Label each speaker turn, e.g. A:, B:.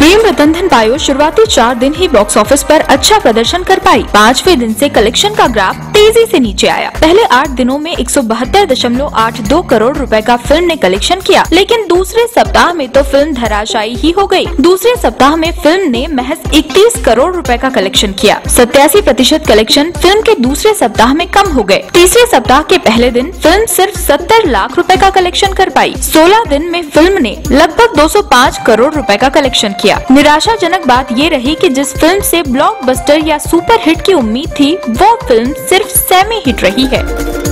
A: प्रेम रतन धन पायो शुरुआती 4 दिन ही बॉक्स ऑफिस पर अच्छा प्रदर्शन कर पाई। 5वें दिन से कलेक्शन का ग्राफ तेजी से नीचे आया। पहले 8 दिनों में 172.82 करोड़ रुपए का फिल्म ने कलेक्शन किया, लेकिन दूसरे सप्ताह में तो फिल्म धराशायी ही हो गई। दूसरे सप्ताह में फिल्म ने महज 31 करोड़ रुपए का कलेक्शन किया। 87% कलेक्शन फिल्म के दूसरे सप्ताह में कम हो गए। तीसरे सप्ताह के पहले दिन फिल्म सिर्फ 70 लाख रुपए का कलेक्शन कर पाई। 16 दिन में फिल्म ने लगभग 205 करोड़ रुपए का कलेक्शन किया। निराशाजनक बात ये रही कि जिस फिल्म से ब्लॉकबस्टर या सुपर हिट की उम्मीद थी, वो फिल्म सिर्फ सेमी हिट रही है।